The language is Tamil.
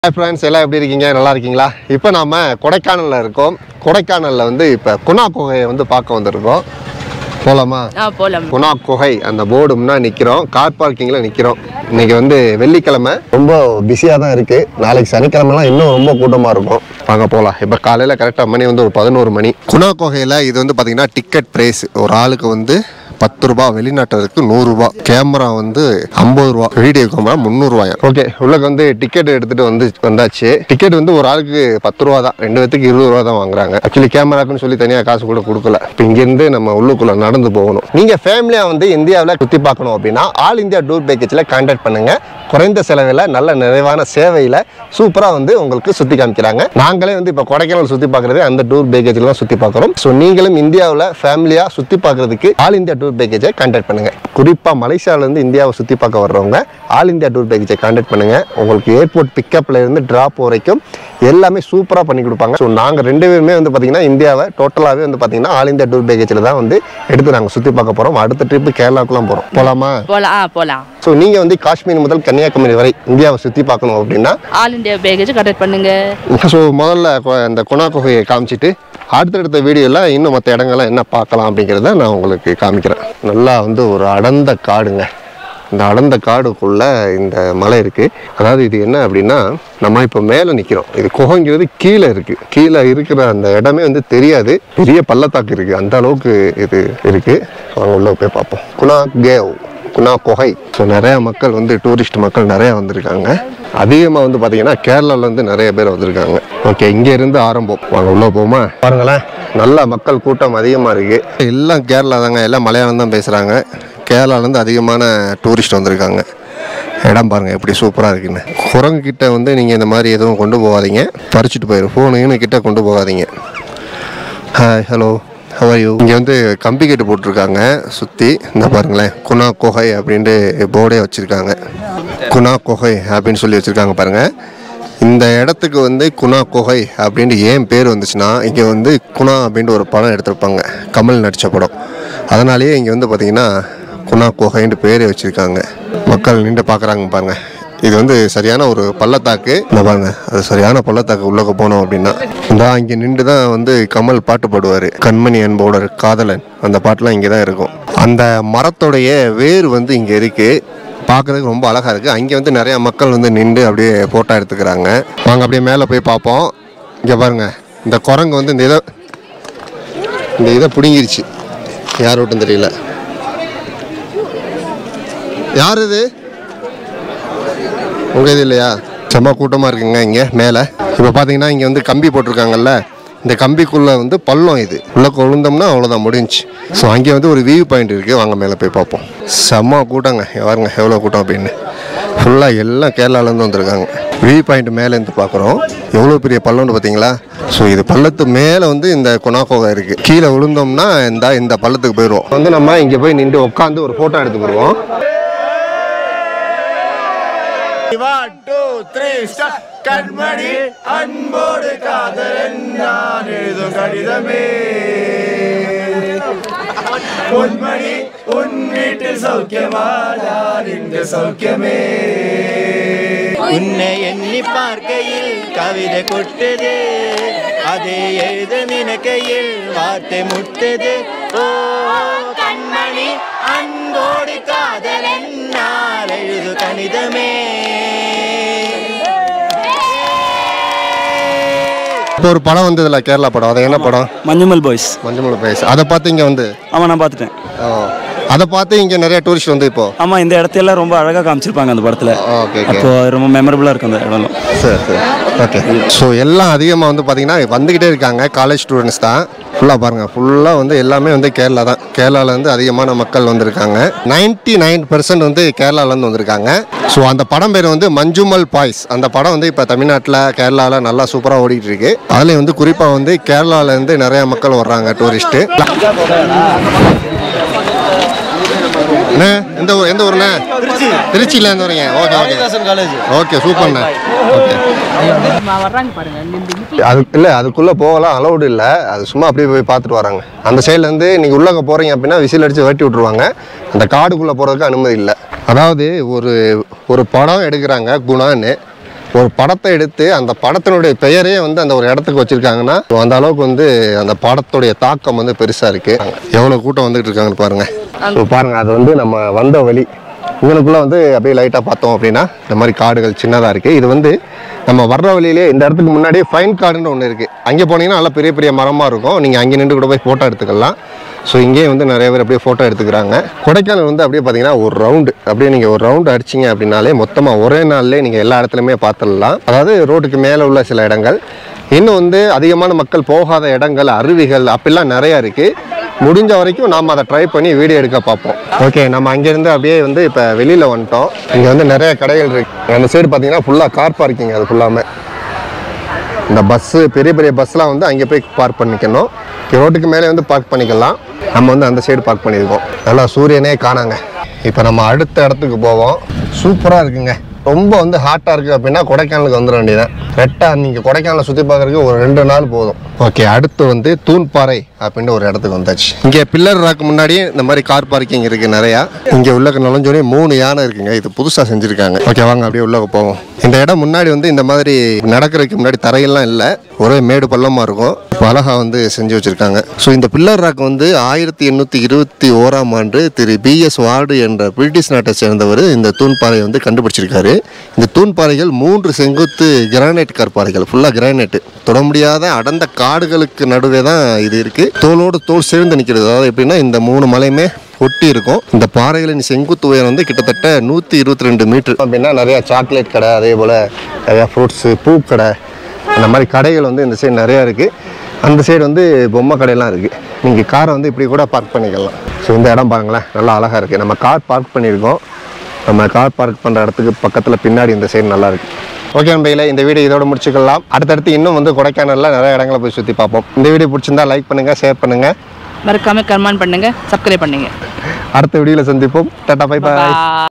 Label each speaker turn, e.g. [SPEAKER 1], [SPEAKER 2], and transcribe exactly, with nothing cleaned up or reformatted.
[SPEAKER 1] Hi friends, எல்லாம் எப்படி இருக்கீங்க? நல்லா இருக்கீங்களா? இப்போ நாம கொடைக்கானல்ல இருக்கோம். கொடைக்கானல்ல வந்து இப்போ குணா குகையை வந்து பார்க்க வந்திருக்கோம். போலாமா?
[SPEAKER 2] ஆ போலாம்.
[SPEAKER 1] குணா குகை அந்த போர்டு முன்னாடி நிக்கிறோம். கார் பார்க்கிங்ல நிக்கிறோம். இன்னைக்கு வந்து வெள்ளிக்கிழமை ரொம்ப பிஸியா தான் இருக்கு. நாளைக்கு சனிக்கிழமைலாம் இன்னும் ரொம்ப கூட்டமா இருக்கும். வாங்க போலாம். இப்போ காலையில கரெக்டா மணி வந்து ஒரு பதினோரு மணி. குணா குகையில இது வந்து பாத்தீங்கன்னா டிக்கெட் பிரைஸ் ஒரு ஆளுக்கு வந்து பத்து ரூபாய், வெளிநாட்டருக்கு நூறு ரூபாய், கேமரா வந்து ஐம்பது ரூபா, வீடியோ கேமரா முந்நூறு ரூபாய். ஓகே, உள்ளக்கு வந்து டிக்கெட் எடுத்துட்டு வந்து வந்தாச்சு. டிக்கெட் வந்து ஒரு ஆளுக்கு பத்து ரூபா தான், ரெண்டு பேத்துக்கு இருபது ரூபா தான் வாங்குறாங்க. ஆக்சுவலி கேமராக்குன்னு சொல்லி தனியாக காசு கூட கொடுக்கல. இப்போ இங்கிருந்து நம்ம உள்ளுக்குள்ள நடந்து போகணும். நீங்க ஃபேமிலியா வந்து இந்தியாவில் சுத்தி பார்க்கணும் அப்படின்னா ஆல் இந்தியா டூர் பேக்கேஜ்ல கான்டாக்ட் பண்ணுங்க. குறைந்த செலவில் நல்ல நிறைவான சேவையில சூப்பரா வந்து உங்களுக்கு சுத்தி காமிக்கிறாங்க. நாங்களே வந்து இப்போ கொடைக்கானல் சுத்தி பார்க்கறது அந்த டூர் பேக்கேஜ்ல தான் சுத்தி பார்க்குறோம். ஸோ நீங்களும் இந்தியாவில் ஃபேமிலியா சுத்தி பார்க்கறதுக்கு ஆல் இந்தியா டூர் பேக்கேஜை கான்டாக்ட் பண்ணுங்க. குறிப்பா மலேசியால இருந்து இந்தியாவை சுத்தி பார்க்க வர்றவங்க ஆல் இந்தியா டூர் பேக்கேஜை கான்டாக்ட் பண்ணுங்க. உங்களுக்கு ஏர்போர்ட் பிக்கப்ல இருந்து டிராப் வரைக்கும் எல்லாமே சூப்பரா பண்ணி கொடுப்பாங்க. ஸோ நாங்க ரெண்டு பேருமே வந்து பாத்தீங்கன்னா இந்தியாவை டோட்டலாவே வந்து பாத்தீங்கன்னா ஆல் இந்தியா டூர் பேக்கேஜ்ல தான் வந்து எடுத்து நாங்க சுத்தி பார்க்க போறோம். அடுத்த ட்ரிப் கேரளாக்குலாம் போறோம். போலாமா?
[SPEAKER 2] போலாம். ஆ போலாம்.
[SPEAKER 1] ஸோ நீங்க வந்து காஷ்மீர் முதல் கன்னியாகுமரி வரை இந்தியாவை சுத்தி பார்க்கணும் அப்படின்னா
[SPEAKER 2] ஆல் இந்தியா பேக்கேஜ் கான்டாக்ட் பண்ணுங்க.
[SPEAKER 1] ஸோ முதல்ல இந்த குணா குகையை காமிச்சிட்டு அடுத்தடுத்த வீடியோவில் இன்னும் மற்ற இடங்கள்லாம் என்ன பார்க்கலாம் அப்படிங்கிறத நான் உங்களுக்கு காமிக்கிறேன். நல்லா வந்து ஒரு அடர்ந்த காடுங்க. இந்த அடர்ந்த காடுக்குள்ளே இந்த மலை இருக்குது. அதாவது இது என்ன அப்படின்னா, நம்ம இப்போ மேலே நிற்கிறோம். இது குகைங்கிறது கீழே இருக்குது. கீழே இருக்கிற அந்த இடமே வந்து தெரியாது. பெரிய பள்ளத்தாக்கு இருக்குது. அந்த அளவுக்கு இது இருக்குது. அவங்க உள்ள போய் பார்ப்போம். குணா கேவ், குணா குகை. ஸோ நிறையா மக்கள் வந்து டூரிஸ்ட் மக்கள் நிறையா வந்திருக்காங்க. அதிகமாக வந்து பார்த்தீங்கன்னா கேரளாவிலேருந்து நிறைய பேர் வந்திருக்காங்க. ஓகே, இங்கே இருந்து ஆரம்பம். வாங்க உள்ள போமா. பாருங்களேன், நல்ல மக்கள் கூட்டம் அதிகமாக இருக்குது. எல்லாம் கேரளா தாங்க, எல்லாம் மலையாளம் தான் பேசுகிறாங்க. கேரளாவிலேருந்து அதிகமான டூரிஸ்ட் வந்திருக்காங்க. இடம் பாருங்கள் எப்படி சூப்பராக இருக்குன்னு. குரங்கு கிட்ட வந்து நீங்கள் இந்த மாதிரி எதுவும் கொண்டு போகாதீங்க, பறிச்சுட்டு போயிடும். ஃபோனு கிட்ட கொண்டு போகாதீங்க. Hi, hello, how are you? இங்கே வந்து கம்பி கேட்டு போட்டிருக்காங்க சுற்றி. இந்த பாருங்களேன், குணா குகை அப்படின்ட்டு போர்டே வச்சுருக்காங்க. குணா குகை அப்படின்னு சொல்லி வச்சுருக்காங்க பாருங்கள். இந்த இடத்துக்கு வந்து குணா குகை அப்படின்ட்டு ஏன் பேர் வந்துச்சுன்னா, இங்கே வந்து குணா அப்படின்ட்டு ஒரு படம் எடுத்திருப்பாங்க, கமல் நடித்த படம். அதனாலேயே இங்கே வந்து பார்த்திங்கன்னா குணா குகைன்ட்டு பேரே வச்சுருக்காங்க. மக்கள் நின்று பார்க்குறாங்க பாருங்கள். இது வந்து சரியான ஒரு பள்ளத்தாக்கு. இந்த பாருங்க, அது சரியான பள்ளத்தாக்கு. உள்ளக்க போனோம் அப்படின்னா இந்த இங்கே நின்று தான் வந்து கமல் பாட்டு பாடுவார், கண்மணி என்போட காதலன். அந்த பாட்டுலாம் இங்கே தான் இருக்கும். அந்த மரத்தோடைய வேர் வந்து இங்கே இருக்குது. பார்க்குறதுக்கு ரொம்ப அழகாக இருக்குது. அங்கே வந்து நிறையா மக்கள் வந்து நின்று அப்படியே ஃபோட்டோ எடுத்துக்கிறாங்க. வாங்க அப்படியே மேலே போய் பார்ப்போம். இங்கே பாருங்கள், இந்த குரங்கு வந்து இந்த இதை இந்த இதை பிடுங்கிருச்சு. யார் விட்டும் தெரியல. யார் இது? உங்கள் இது இல்லையா? செம்ம கூட்டமாக இருக்குங்க இங்கே மேலே. இப்போ பார்த்தீங்கன்னா இங்கே வந்து கம்பி போட்டிருக்காங்கல்ல, இந்த கம்பிக்குள்ளே வந்து பள்ளம். இது உள்ளே விழுந்தோம்னா அவ்வளோதான், முடிஞ்சு. ஸோ அங்கே வந்து ஒரு வியூ பாயிண்ட் இருக்குது. வாங்க மேலே போய் பார்ப்போம். செம்ம கூட்டங்க. பாருங்க எவ்வளோ கூட்டம் அப்படின்னு. ஃபுல்லாக எல்லாம் கேரளாலேருந்து வந்திருக்காங்க. வியூ பாயிண்ட் மேலேருந்து பார்க்குறோம். எவ்வளோ பெரிய பள்ளம்னு பார்த்தீங்களா? ஸோ இது பள்ளத்து மேலே வந்து இந்த குணா குகை இருக்குது. கீழே விழுந்தோம்னா இந்த இந்த பள்ளத்துக்கு போயிடுவோம். வந்து நம்ம இங்கே போய் நின்று உட்காந்து ஒரு ஃபோட்டோ எடுத்துக்கிடுவோம்.
[SPEAKER 3] One, two, three, start. கண்மணி அன்போடு காதலன் நான் எழுதும் கடிதமே, பொன்மணி உன் வீட்டில் சௌக்கியமா, நான் இங்கு சௌக்கியமே. உன்னை எண்ணி பார்க்கையில் கவிதை கொட்டது, அதை எழுத நினைக்கையில் வார்த்தை முட்டது. ஓ கண்மணி அன்போடு காதலன் நான் எழுது கணிதமே.
[SPEAKER 1] இப்போ ஒரு படம் வந்ததுல, கேரளா படம். அது என்ன படம்?
[SPEAKER 4] மஞ்சுமல் பாய்ஸ்.
[SPEAKER 1] மஞ்சுமல் பாய்ஸ். அதை பார்த்து இங்கே வந்து
[SPEAKER 4] ஆமாம், நான் பார்த்துட்டேன்.
[SPEAKER 1] அதை பார்த்து இங்கே நிறைய டூரிஸ்ட் வந்து இப்போ
[SPEAKER 4] ஆமாம், இந்த இடத்தையெல்லாம் ரொம்ப அழகாக காமிச்சிருப்பாங்க அந்த படத்தில்.
[SPEAKER 1] ஓகே,
[SPEAKER 4] அப்போ ரொம்ப மெமரபுளாக இருக்கும் அந்த இடம்லாம்.
[SPEAKER 1] சரி சரி ஓகே. ஸோ எல்லாம் அதிகமாக வந்து பார்த்தீங்கன்னா வந்துக்கிட்டே இருக்காங்க. காலேஜ் ஸ்டூடெண்ட்ஸ் தான் ஃபுல்லாக. பாருங்கள், ஃபுல்லாக வந்து எல்லாமே வந்து கேரளா தான். கேரளாவிலேருந்து அதிகமான மக்கள் வந்திருக்காங்க. நைன்டி நைன் பர்சன்ட் வந்து கேரளாவிலேருந்து வந்திருக்காங்க. ஸோ அந்த படம் பேர் வந்து மஞ்சுமல் பாய்ஸ். அந்த படம் வந்து இப்போ தமிழ்நாட்டில் கேரளாவில் நல்லா சூப்பராக ஓடிட்டு இருக்கு. அதுலேயும் வந்து குறிப்பாக வந்து கேரளாவிலேருந்து நிறையா மக்கள் வர்றாங்க டூரிஸ்ட்டு. அண்ணே, எந்த ஊர் எந்த ஊருண்ணே? திருச்சி. திருச்சியில் இருந்து வரீங்க? ஓகே ஓகே ஓகே சூப்பர்ண்ணே. ஓகே, அது இல்லை, அதுக்குள்ளே போகலாம், அலௌடு இல்லை. அது சும்மா அப்படியே போய் பார்த்துட்டு வராங்க. அந்த சைட்லேருந்து நீங்கள் உள்ளே போகிறீங்க அப்படின்னா விசில் அடித்து வெட்டி விட்ருவாங்க. அந்த காடுக்குள்ளே போகிறதுக்கு அனுமதி இல்லை. அதாவது ஒரு ஒரு படம் எடுக்கிறாங்க குணான்னு. ஒரு படத்தை எடுத்து அந்த படத்தினுடைய பெயரே வந்து அந்த ஒரு இடத்துக்கு வச்சுருக்காங்கன்னா அந்த அளவுக்கு வந்து அந்த படத்துடைய தாக்கம் வந்து பெருசாக இருக்குது. எவ்வளோ கூட்டம் வந்துகிட்டு இருக்காங்கன்னு பாருங்கள். ஸோ பாருங்கள், அது வந்து நம்ம வந்த வழி. இவனுக்குள்ளே வந்து அப்படியே லைட்டாக பார்த்தோம் அப்படின்னா இந்த மாதிரி காடுகள் சின்னதாக இருக்குது. இது வந்து நம்ம வர்ற வழியிலே இந்த இடத்துக்கு முன்னாடி ஃபைன் காடுன்னு ஒன்று இருக்குது. அங்கே போனீங்கன்னா நல்லா பெரிய பெரிய மரமாக இருக்கும். நீங்கள் அங்கே நின்று கூட போய் ஃபோட்டோ எடுத்துக்கலாம். ஸோ இங்கேயும் வந்து நிறைய பேர் அப்படியே ஃபோட்டோ எடுத்துக்கிறாங்க. கொடைக்கானல் வந்து அப்படியே பார்த்தீங்கன்னா ஒரு ரவுண்டு அப்படியே நீங்கள் ஒரு ரவுண்டு அடிச்சிங்க அப்படின்னாலே மொத்தமாக ஒரே நாள்லேயே நீங்கள் எல்லா இடத்துலையுமே பார்த்துடலாம். அதாவது ரோட்டுக்கு மேலே உள்ள சில இடங்கள், இன்னும் வந்து அதிகமான மக்கள் போகாத இடங்கள், அருவிகள் அப்படிலாம் நிறையா இருக்குது. முடிஞ்ச வரைக்கும் நாம் அதை ட்ரை பண்ணி வீடியோ எடுக்க பார்ப்போம். ஓகே, நம்ம அங்கேருந்து அப்படியே வந்து இப்போ வெளியில் வந்துட்டோம். இங்கே வந்து நிறைய கடைகள் இருக்குது. அந்த சைடு பார்த்தீங்கன்னா ஃபுல்லாக கார் பார்க்கிங். அது ஃபுல்லாமே இந்த பஸ்ஸு, பெரிய பெரிய பஸ்லாம் வந்து அங்கே போய் பார்க் பண்ணிக்கணும். ரோட்டுக்கு மேலே வந்து பார்க் பண்ணிக்கலாம். நம்ம வந்து அந்த சைடு பார்க் பண்ணியிருக்கோம். நல்லா சூரியனே காணாங்க. இப்போ நம்ம அடுத்த இடத்துக்கு போவோம். சூப்பராக இருக்குங்க. ரொம்ப வந்து ஹாட்டாக இருக்குது அப்படின்னா கொடைக்கானலுக்கு வந்துட வேண்டியதான். கரெக்டாக நீங்கள் கொடைக்கானலை சுற்றி பார்க்குறதுக்கு ஒரு ரெண்டு நாள் போதும். ஓகே, அடுத்து வந்து தூண்பாறை அப்படின்ட்டு ஒரு இடத்துக்கு வந்தாச்சு. இங்கே பில்லர் ராக்கு முன்னாடியே இந்த மாதிரி கார் பார்க்கிங் இருக்குது நிறையா. இங்கே உள்ள நுழைஞ்சோடனே மூணு யானை இருக்குங்க. இது புதுசாக செஞ்சுருக்காங்க. ஓகே, வாங்க அப்படியே உள்ள போவோம். இந்த இடம் முன்னாடி வந்து இந்த மாதிரி நடக்கிறதுக்கு முன்னாடி தரையெல்லாம் இல்லை, ஒரே மேடு பள்ளமாக இருக்கும். இப்போ அழகாக வந்து செஞ்சு வச்சுருக்காங்க. ஸோ இந்த பில்லர் ராக் வந்து ஆயிரத்தி எண்ணூற்றி இருபத்தி ஓராம் ஆண்டு திரு பி எஸ் வார்டு என்ற பிரிட்டிஷ் நாட்டை சேர்ந்தவர் இந்த தூண்பாறையை வந்து கண்டுபிடிச்சிருக்காரு. இந்த தூண்பாறைகள் மூன்று செங்குத்து கிரானைட் கற்பாறைகள், ஃபுல்லாக கிரானைட். தொட முடியாத அடர்ந்த காடுகளுக்கு நடுவே தான் இது இருக்குது. தோளோடு தோல் சேர்ந்து நிற்கிறது. அதாவது எப்படின்னா இந்த மூணு மலையுமே ஒட்டி இருக்கும். இந்த பாறைகளின் செங்குத்து உயரம் வந்து கிட்டத்தட்ட நூற்றி இருபத்தி ரெண்டு மீட்டர். அப்படின்னா நிறையா சாக்லேட் கடை, அதே போல் நிறையா ஃப்ரூட்ஸு, பூக்கடை, அந்த மாதிரி கடைகள் வந்து இந்த சைடு நிறையா இருக்குது. அந்த சைடு வந்து பொம்மை கடையெல்லாம் இருக்குது. நீங்கள் காரை வந்து இப்படி கூட பார்க் பண்ணிக்கலாம். ஸோ இந்த இடம் பாருங்களேன், நல்லா அழகாக இருக்குது. நம்ம கார் பார்க் பண்ணியிருக்கோம். நம்ம கார் பார்க் பண்ணுற இடத்துக்கு பக்கத்தில் பின்னாடி இந்த சைடு நல்லா இருக்குது. ஓகே நண்பர்களே, இந்த வீடியோ இதோட முடிச்சுக்கலாம். அடுத்தடுத்து இன்னும் வந்து கொடைக்கானலில் நிறைய இடங்களை போய் சுற்றி பார்ப்போம். இந்த வீடியோ பிடிச்சிருந்தா லைக் பண்ணுங்கள், ஷேர் பண்ணுங்கள்,
[SPEAKER 2] மறக்காம கமெண்ட் பண்ணுங்க, சப்ஸ்கிரைப் பண்ணுங்க.
[SPEAKER 1] அடுத்த வீடியோவில் சந்திப்போம். டாடா, பை பாய்.